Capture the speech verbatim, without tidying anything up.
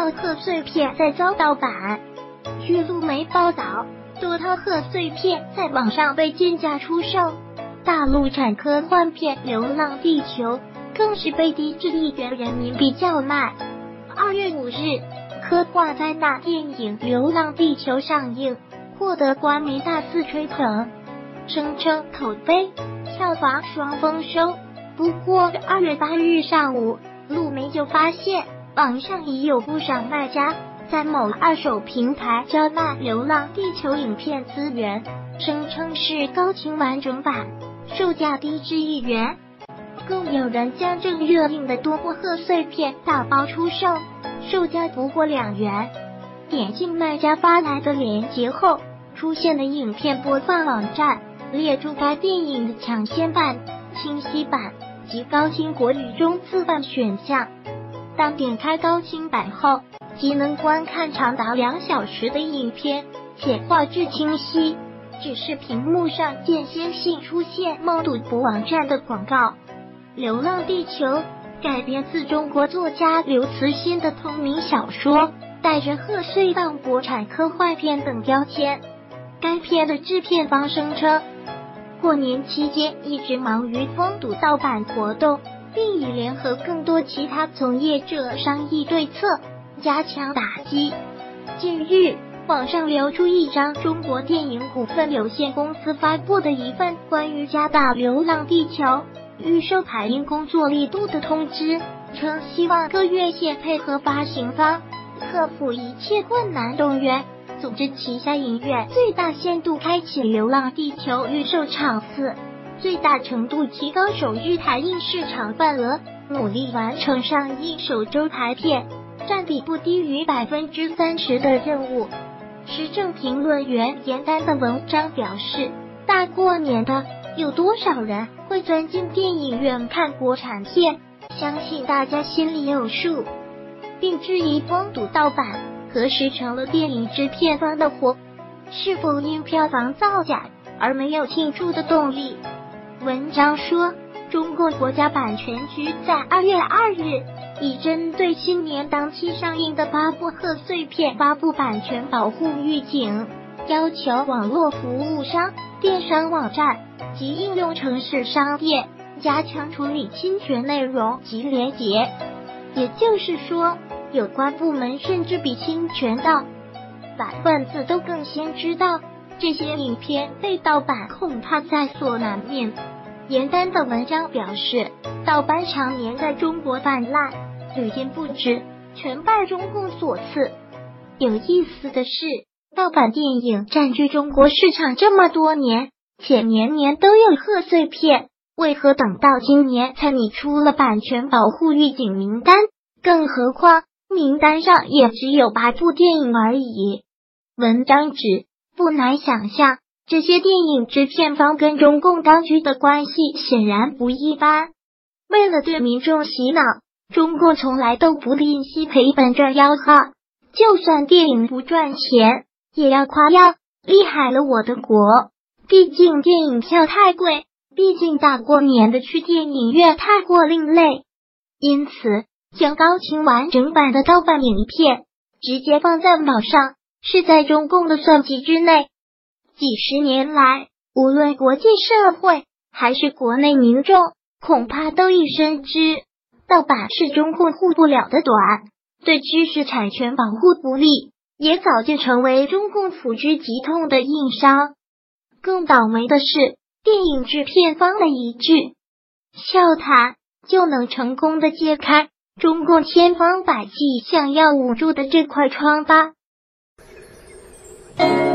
套贺岁片再遭盗版。据路媒报道，多套贺岁片在网上被贱价出售，大陆产科幻片《流浪地球》更是被低至一元人民币叫卖。二月五日，科幻灾难电影《流浪地球》上映，获得官媒大肆吹捧，声称口碑、票房双丰收。不过二月八日上午，路媒就发现网上已有不少卖家在某二手平台叫卖《流浪地球》影片资源，声称是高清完整版，售价低至一元。更有人将正热映的多部贺岁片打包出售，售价不过两元。点进卖家发来的链接后，出现的影片播放网站列出该电影的抢先版、清晰版及高清国语中字版选项。当点开高清版后，即能观看长达两小时的影片，且画质清晰。只是屏幕上间歇性出现某赌博网站的广告。《流浪地球》改编自中国作家刘慈欣的同名小说，带着贺岁档国产科幻片等标签。该片的制片方声称，过年期间一直忙于封堵盗版活动，并已联合更多其他从业者商议对策，加强打击。近日，网上流出一张中国电影股份有限公司发布的一份关于加大《流浪地球》预售排映工作力度的通知，称希望各院线配合发行方，克服一切困难动员，组织旗下影院最大限度开启《流浪地球》预售场次，最大程度提高首日台映市场份额，努力完成上映首周排片占比不低于百分之三十的任务。时政评论员严丹的文章表示，大过年的，有多少人会钻进电影院看国产片？相信大家心里有数，并质疑封堵盗版何时成了电影制片方的活，是否因票房造假而没有庆祝的动力。文章说，中共国家版权局在二月二日已针对新年当期上映的八部贺岁片发布版权保护预警，要求网络服务商、电商网站及应用程式商店加强处理侵权内容及连结。也就是说，有关部门甚至比侵权盗版分子都更先知道这些影片被盗版恐怕在所难免。严丹的文章表示，盗版常年在中国泛滥，屡禁不止，全拜中共所赐。有意思的是，盗版电影占据中国市场这么多年，且年年都有贺岁片，为何等到今年才拟出了版权保护预警名单？更何况名单上也只有八部电影而已。文章指，不难想象，这些电影制片方跟中共当局的关系显然不一般。为了对民众洗脑，中共从来都不吝惜赔本赚吆喝，就算电影不赚钱，也要夸耀厉害了我的国。毕竟电影票太贵，毕竟大过年的去电影院太过另类。因此，将高清完整版的盗版影片直接放在网上，是在中共的算计之内。几十年来，无论国际社会还是国内民众，恐怕都已深知，盗版是中共护不了的短，对知识产权保护不力，也早就成为中共抚之疾痛的硬伤。更倒霉的是，电影制片方的一句笑谈，就能成功的揭开中共千方百计想要捂住的这块疮疤。